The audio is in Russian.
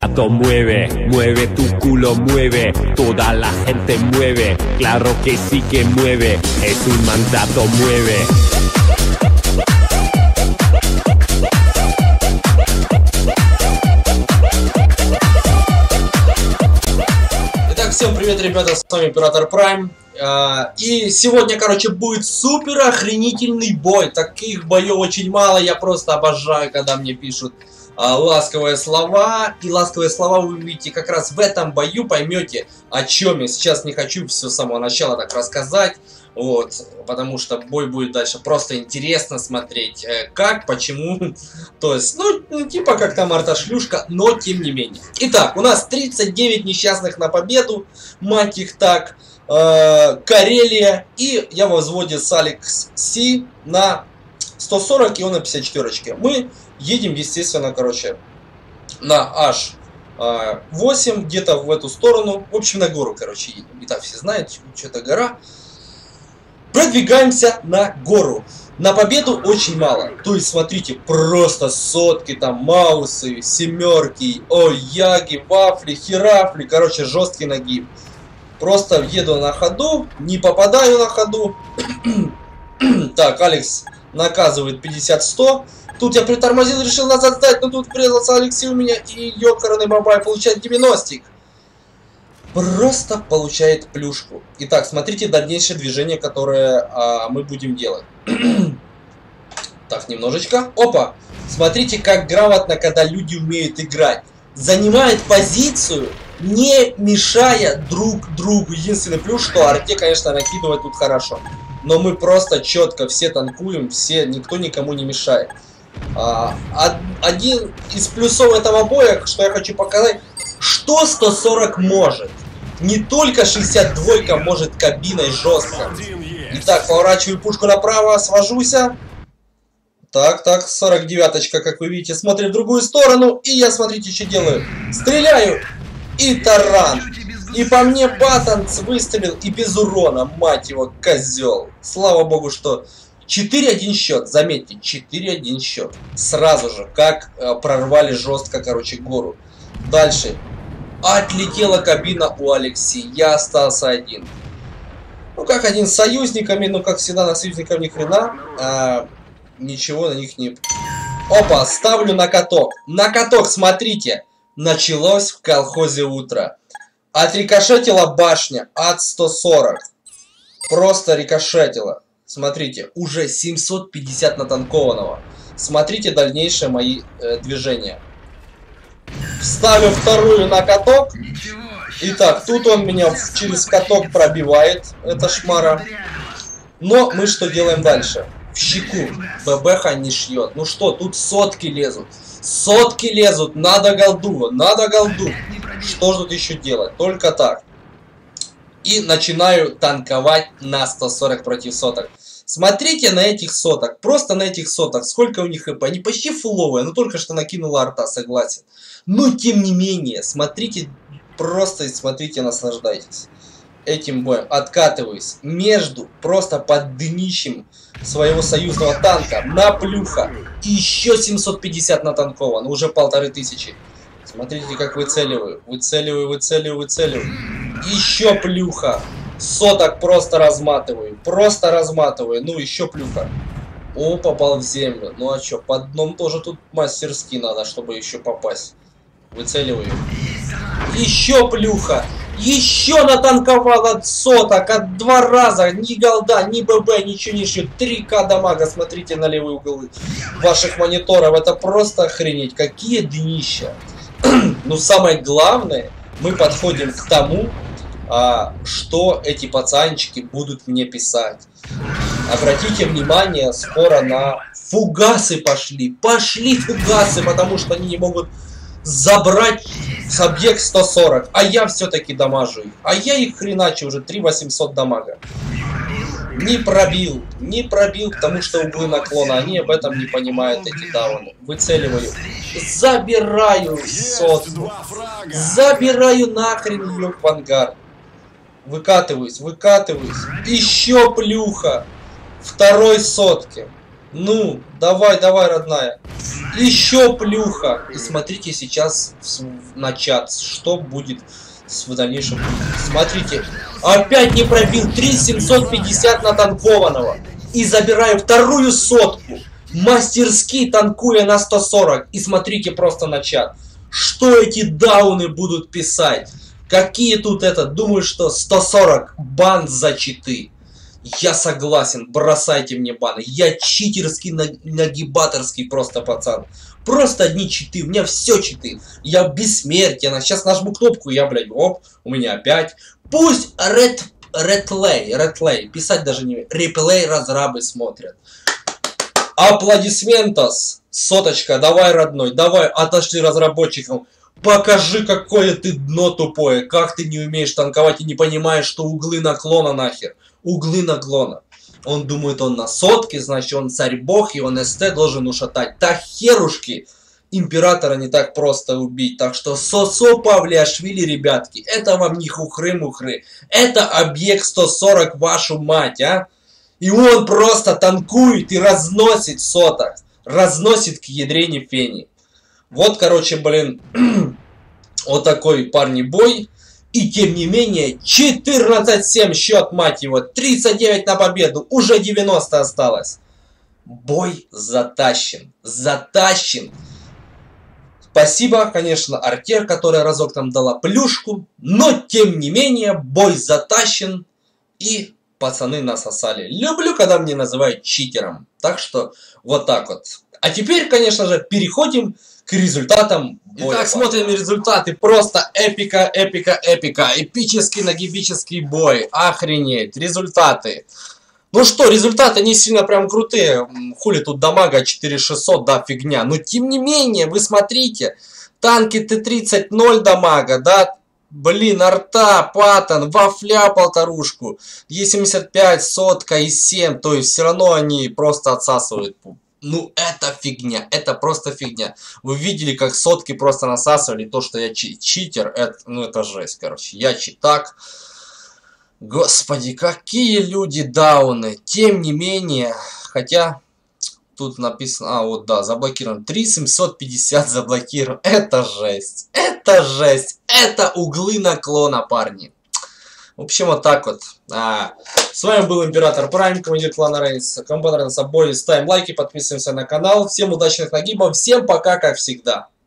Mueve, mueve tu culo, mueve, toda la gente mueve, claro que sí que mueve, es un mandato, mueve. Итак, всем привет, ребята, с вами Оператор Прайм. И сегодня, короче, будет супер охренительный бой. Таких боев очень мало, я просто обожаю, когда мне пишут ласковые слова. И ласковые слова вы увидите как раз в этом бою, поймете, о чем я. Сейчас не хочу все с самого начала так рассказать, вот, потому что бой будет дальше просто интересно смотреть, как, почему, то есть, ну типа как там арташлюшка, но тем не менее. Итак, у нас 39 несчастных на победу, мать их так, Карелия, и я во взводе с Алекс Си на 140, и он на 54. Мы едем, естественно, короче, на H8, где-то в эту сторону. В общем, на гору, короче, едем. И так все знают, что это гора. Продвигаемся на гору. На победу очень мало. То есть, смотрите, просто сотки, там, маусы, семерки, яги, вафли, херафли. Короче, жесткий нагиб. Просто еду на ходу, не попадаю на ходу. Так, Алекс наказывает 50-100. Тут я притормозил, решил назад сдать, но тут врезался Алексей у меня, и ёкарный бабай получает 90-ик. Просто получает плюшку. Итак, смотрите дальнейшее движение, которое мы будем делать. Так, немножечко. Опа! Смотрите, как грамотно, когда люди умеют играть. Занимает позицию, не мешая друг другу. Единственный плюс, что арте, конечно, накидывать тут хорошо. Но мы просто четко все танкуем, все, никто никому не мешает. Один из плюсов этого боя, что я хочу показать, что 140 может. Не только 62 может кабиной жестко. Итак, поворачиваю пушку направо, свожусь. Так, 49-очка, как вы видите, смотрит в другую сторону. И я, смотрите, что делаю. Стреляю. И таран. И по мне Батанц выстрелил и без урона, мать его, козел. Слава богу, что 4-1 счет, заметьте, 4-1 счет. Сразу же, как прорвали жестко, короче, гору. Дальше. Отлетела кабина у Алексея, я остался один. Ну, как один с союзниками, ну, как всегда, на союзников ни хрена. Ничего на них не... Опа, ставлю на каток. На каток, смотрите. Началось в колхозе утро. Отрикошетила башня от 140. Просто рикошетила. Смотрите, уже 750 натанкованного. Смотрите дальнейшие мои движения. Ставлю вторую на каток. Итак, тут он меня через каток пробивает. Это шмара. Но мы что делаем дальше? В щеку. ББХ не шьет. Ну что, тут сотки лезут. Сотки лезут. Надо голду. Надо голду. Что же тут еще делать? Только так. И начинаю танковать на 140 против соток. Смотрите на этих соток. Просто на этих соток. Сколько у них хп. Они почти фуловые. Но только что накинула арта, согласен. Но тем не менее. Смотрите. Просто смотрите, наслаждайтесь этим боем. Откатываюсь. Между. Просто под днищем своего союзного танка. На плюха. И еще 750 натанкован. Уже 1500. Смотрите, как выцеливаю. Выцеливаю. Еще плюха. Соток просто разматываю. Ну, еще плюха. О, попал в землю. Ну, а что, под дном тоже тут мастерски надо, чтобы еще попасть. Выцеливаю. Еще плюха. Еще натанковал от соток. От 2 раза. Ни голда, ни ББ, ничего не шьет. 3К дамага. Смотрите на левые углы ваших мониторов. Это просто охренеть. Какие днища. Но самое главное, мы подходим к тому, что эти пацанчики будут мне писать. Обратите внимание, скоро на фугасы пошли. Пошли фугасы, потому что они не могут забрать с объект 140. А я все-таки дамажу их. А я их хреначу уже 3800 дамага. Не пробил, потому что углы наклона. Они об этом не понимают, эти дауны. Выцеливаю. Забираю сотку. Забираю нахрен ее в ангар. Выкатываюсь. Еще плюха. Второй сотки. Ну, давай, давай, родная. Еще плюха. И смотрите сейчас на чат, что будет в дальнейшем. Смотрите, опять не пробил 3750 натанкованного. И забираю вторую сотку. Мастерски танкуя на 140. И смотрите просто на чат. Что эти дауны будут писать? Какие тут это? Думаю, что 140 бан за читы. Я согласен, бросайте мне баны. Я читерский, нагибаторский просто пацан. Просто одни читы, у меня все читы. Я бессмертие. Сейчас нажму кнопку, я, блядь, оп, у меня опять. Пусть реплей, писать даже не... Реплей разрабы смотрят. Аплодисментос, соточка, давай, родной, давай, отошли разработчикам. Покажи, какое ты дно тупое, как ты не умеешь танковать и не понимаешь, что углы наклона нахер. Углы наклона. Он думает, он на сотке, значит, он царь-бог, и он СТ должен ушатать. Так херушки, императора не так просто убить. Так что Сосо Павлиашвили, ребятки, это вам не хухры-мухры. Это объект 140, вашу мать, а. И он просто танкует и разносит соток. Разносит к ядрене фени. Вот, короче, блин, вот такой, парни, бой. И тем не менее, 14-7 счет, мать его, 39 на победу, уже 90 осталось. Бой затащен, затащен. Спасибо, конечно, Артер, которая разок там дала плюшку, но тем не менее, бой затащен и пацаны насосали. Люблю, когда мне называют читером. Так что, вот так вот. А теперь, конечно же, переходим к результатам боя. Итак, смотрим результаты. Просто эпика, эпика, эпика. Эпический нагибический бой. Охренеть. Результаты. Ну что, результаты не сильно прям крутые. Хули тут дамага 4600, да, фигня. Но тем не менее, вы смотрите. Танки Т-30 0 дамага, да. Блин, арта, паттон, вафля полторушку. Е75, сотка и 7. То есть все равно они просто отсасывают. Ну, это фигня, это просто фигня. Вы видели, как сотки просто насасывали. То, что я читер, это, ну, это жесть, короче. Я читак. Господи, какие люди дауны. Тем не менее, хотя тут написано, а вот да, заблокирован. 3750 заблокирован. Это жесть, это жесть. Это углы наклона, парни. В общем, вот так вот. С вами был Император Прайм, командир клана Рейнс. Кому понравился бой, ставим лайки, подписываемся на канал. Всем удачных нагибов, всем пока, как всегда.